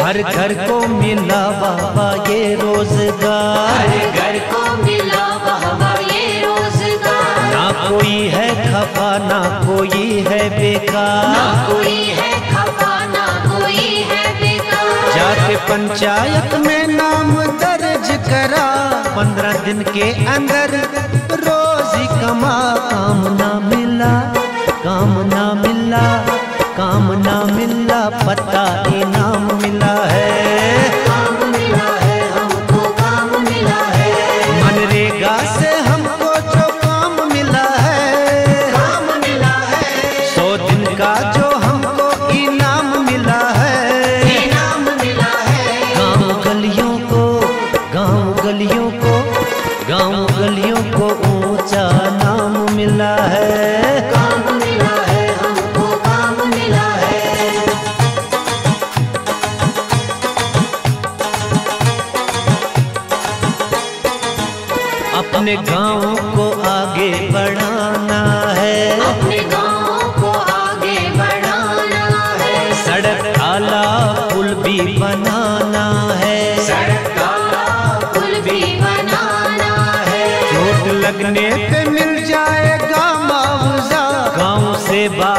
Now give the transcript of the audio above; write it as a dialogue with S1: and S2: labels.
S1: हर घर को मिला बाबा ये रोजगार,
S2: हर घर को मिला बाबा ये रोजगार।
S1: ना कोई है खफा ना कोई है बेकार,
S2: ना कोई है खफा ना कोई है बेकार।
S1: जाके पंचायत में नाम दर्ज करा, 15 दिन के अंदर रोजी कमा। काम ना मिला, काम ना मिला, काम ना मिला, पता इनाम मिला है।
S2: काम मिला है हमको, काम मिला है।
S1: मनरेगा से हमको जो काम मिला है,
S2: काम मिला है।
S1: 100 दिन का जो हमको इनाम मिला है,
S2: इनाम मिला है।
S1: गाँव गलियों को, गाँव गलियों को, गाँव गलियों को ऊंचा नाम मिला है।
S2: काम मिला है हमको, काम मिला है।
S1: अपने गाँव को आगे बढ़ाना है,
S2: अपने गाँव को आगे बढ़ाना है।
S1: सड़क आला पुल भी बनाना है,
S2: सड़क काला पुल भी बनाना है।
S1: चोट लगने पे मिल जाएगा मुआवजा, गाँव से बाहर